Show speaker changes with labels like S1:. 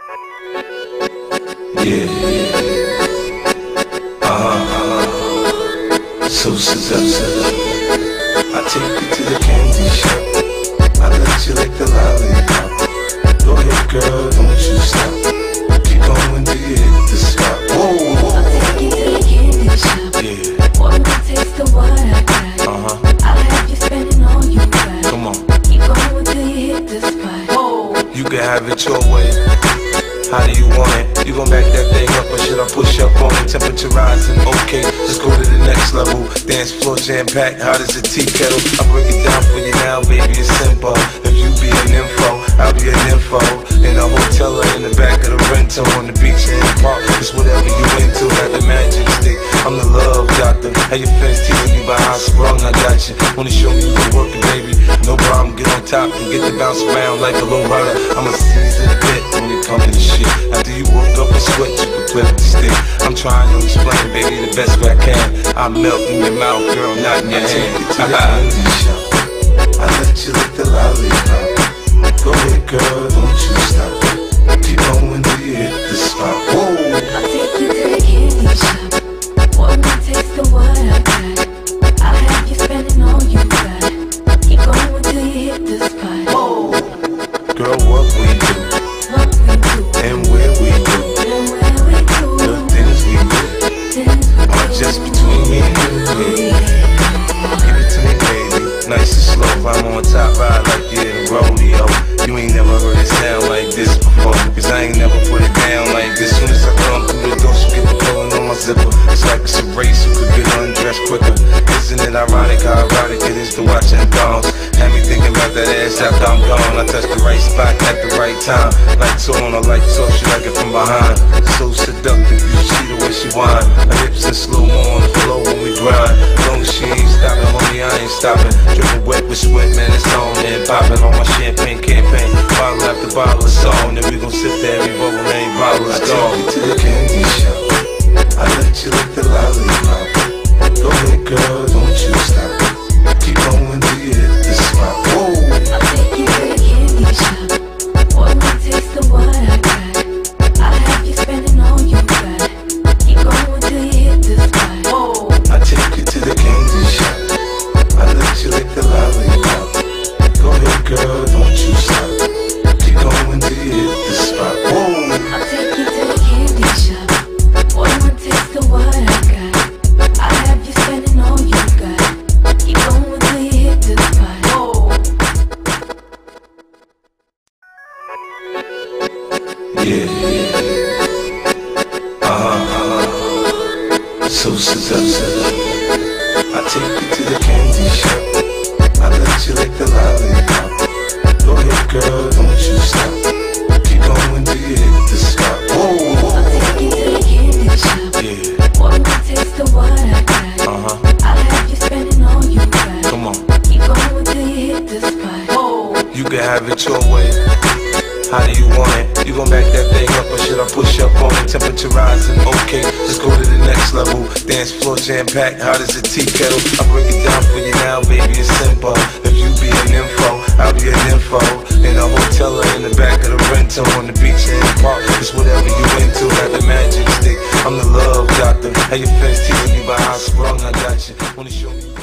S1: So seductive. I take you to the candy shop. I let you lick the lollipop. Go ahead, girl, don't you stop. Keep going till you hit the spot. Whoa, whoa.
S2: I'll take you to the candy shop.
S1: Yeah.
S2: Want to taste of what I got. I'll have you spending all you got.
S1: Come on.
S2: Keep going till you hit the spot. Whoa.
S1: You can have it your way. How do you want it? You gon' back that thing up or should I push up on it? Temperature rising, okay, let's go to the next level. Dance floor jam-packed, hot as a tea kettle. I break it down for you now, baby, it's simple. If you be an info, I'll be an info. In a hotel or in the back of the rental, on the beach or in the park, it's whatever you into. Got the magic stick, I'm the love doctor. How your friends teasing me by how sprung I got you. Wanna show me you can work it, baby? No problem, get on top and get to bounce around like a low rider. I'm a seasoned bit when it comes to the shit. After you woke up and sweat, you can play with the stick. I'm trying to explain, baby, the best way I can. I melt in your mouth, girl, not in your hand. Take you to the candy shop. I let you lick the lollipop. Go ahead, girl, don't you stop. Keep going till you hit the spot. Whoa.
S2: I'll take you to the candy shop. Want to taste of what I got. I'll have you spending all you got. Keep going till you hit the spot. Whoa.
S1: Girl, what we do and where we do, the things we do are just between me and you. Give it to me, baby, nice and slow. I'm on top, ride like you in a rodeo. You ain't never heard it sound like this before, cause I ain't never put it down like this. Soon as I come through the door, she get the pulling on my zipper. It's like it's a race, who could get undressed quicker. Isn't it ironic how erotic it is to watch them thongs? Had me thinking about that ass after I'm gone. I touch the right spot at the right time. Lights on or lights off, she like it from behind. So seductive, you see the way she whine. Her hips in slow-mo on the floor when we grind. Long as she ain't stopping, homie, I ain't stopping. Dripping wet with sweat, man, it's on and popping on my champagne campaign. Bottle after bottle of song, then we gon' sip to every bubble, every bottle is gone. I take you to the candy shop. I let you lick the lollipop. Go ahead, girl, don't you stop. Keep going till you hit the spot. Whoa.
S2: I'll take you to the candy shop. Want to taste of what I got. I'll have you spending all you got. Keep going till you hit the spot. Whoa.
S1: I take you to the candy shop. I let you lick the lollipop. Go ahead, girl, don't you stop. Keep going till you hit the spot. Whoa.
S2: I'll take you to the candy shop. Want to taste of what I got. I'll have you spending all you got. Keep going till you hit the spot. Whoa.
S1: So seductive. I take you to the candy shop. I let you lick the lollipop. Go ahead, girl, don't you stop. Keep going till you hit the spot. Whoa.
S2: I'll take you to the candy shop. Want to taste of what I got. I'll have you spending all you got.
S1: Come on.
S2: Keep going till you hit the spot. Whoa.
S1: You can have it your way. How do you want it? You gon' back that thing up or should I push up on it? Temperature rising, okay, let's go to the next level. Dance floor jam-packed, hot as a tea kettle. I break it down for you now, baby, it's simple. If you be an info, I'll be an info. In a hotel or in the back of the rental, on the beach or in the park, it's whatever you into. Got the magic stick, I'm the love doctor. How your friends teasing me by how sprung I got you. Wanna show me